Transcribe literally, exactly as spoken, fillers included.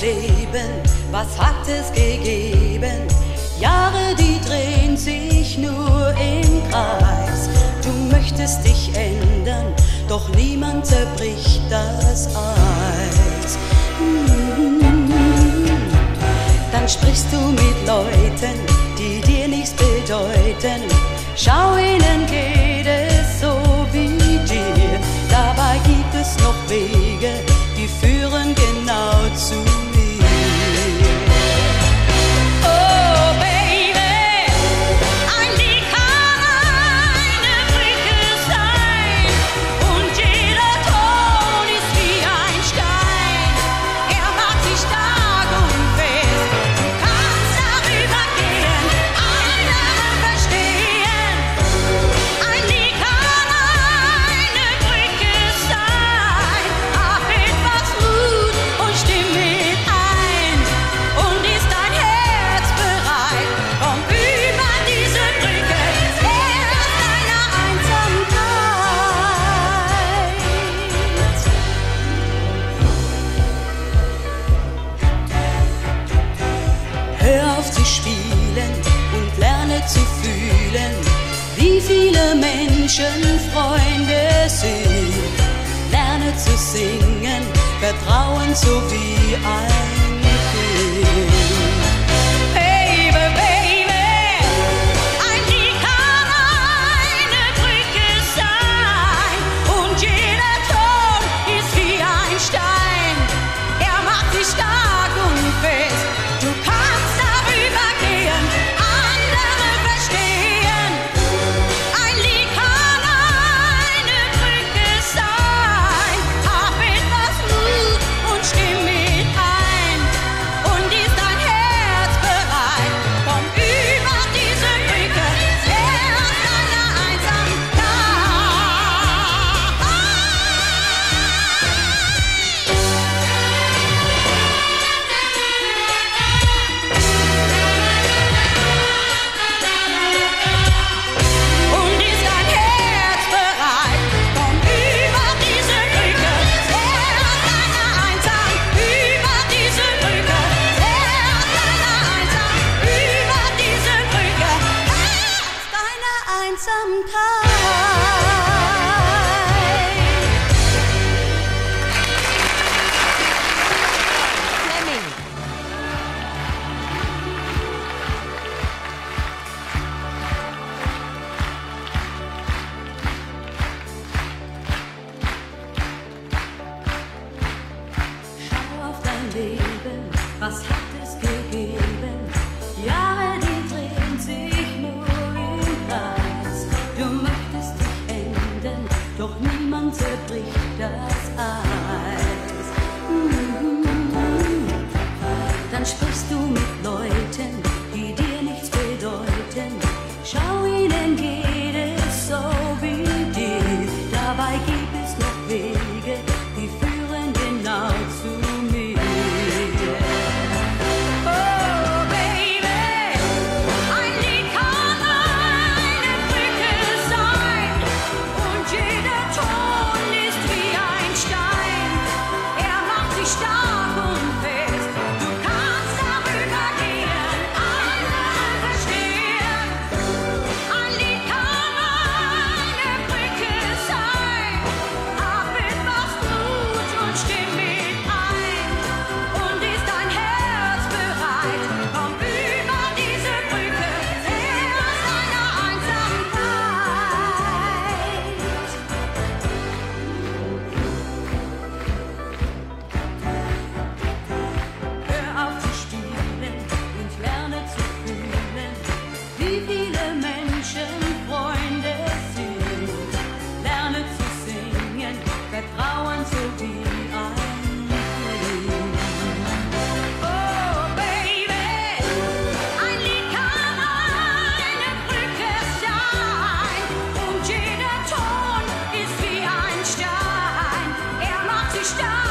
Leben, was hat es gegeben? Jahre, die drehen sich nur im Kreis. Du möchtest dich ändern, doch niemand zerbricht das Eis. Dann sprichst du mit Leuten, die dir nichts bedeuten. Schau, ihnen geht es so wie dir. Dabei gibt es noch Wege, die führen genau zu mir. Oh Baby, ein Lied kann eine Brücke sein, und jeder Ton ist wie ein Stein. Er macht sich stark und fest. Du kannst darüber gehen, andere verstehen. Ein Lied kann eine Brücke sein. Hab etwas Mut und stimm mit ein. Und ist dein Herz bereit? Komm über diese Brücke, her aus deiner Einsamkeit. Hör auf zu spielen und lerne zu fühlen, wie viele Menschen Freunde sind. Lerne zu singen, vertrauen so wie ein Kind. Baby, baby, ein Lied kann eine Brücke sein, und jeder Ton ist wie ein Stein. Er macht sich stark und fest. Du kannst darüber gehen, andere verstehen. Ein Lied kann eine Brücke sein. Hab etwas Mut und stimm mit ein. Und ist dein Herz bereit? Komm über diese Brücke, her aus deiner Und ist dein Herz bereit? Komm über diese Brücke, her aus deiner Einsamkeit. Über diese Brücke, her aus deiner Einsamkeit. Über diese Brücke, her aus deiner Einsamkeit. Schau auf dein Leben, was hat es gegeben? Jahre, die drehen sich nur im Kreis. Du möchtest dich ändern, doch niemand zerbricht das Eis. Dann sprichst du mit Leuten, die dir nichts bedeuten. Schau, ihnen geht es so wie dir. Dabei gibt es noch Wege, die führen genau zu mir. Oh Baby, ein Lied kann eine Brücke sein, und jeder Ton ist wie ein Stein. Er macht sich stark und fest. Du kannst darüber gehen, andere verstehen. Ein Lied kann eine Brücke sein. Hab etwas Mut und stimm mit ein. Und ist dein Herz bereit? Komm über diese Brücke, her aus deiner Einsamkeit. Hör auf zu spielen und lerne zu fühlen, wie viele Menschen Freunde sind. Lerne zu singen, vertrauen so wie ein Kind. Oh Baby, ein Lied kann eine Brücke sein, und jeder Ton ist wie ein Stein. Er macht sich stark